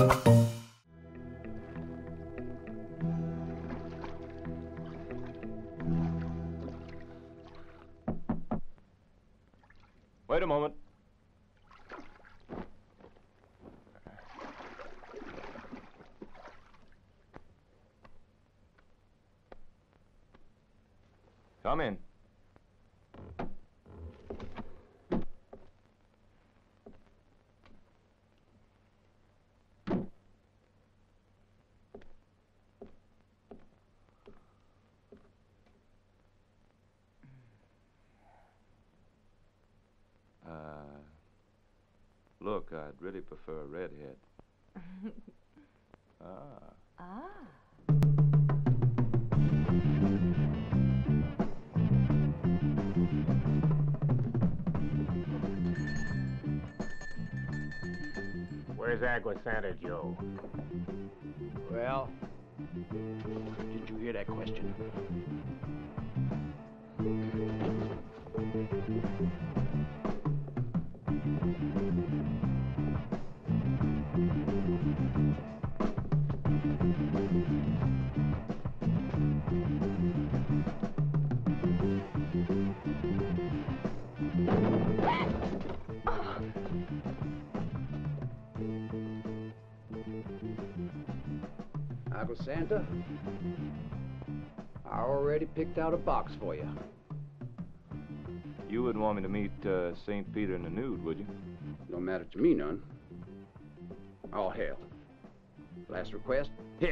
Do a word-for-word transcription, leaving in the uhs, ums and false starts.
Wait a moment. Come in. Uh, look, I'd really prefer a redhead. Ah. Ah. Where's Acquasanta Joe? Well, did you hear that question? Acquasanta, I already picked out a box for you. You wouldn't want me to meet uh, Saint Peter in the nude, would you? Don't matter to me none. All hell. Last request, hit.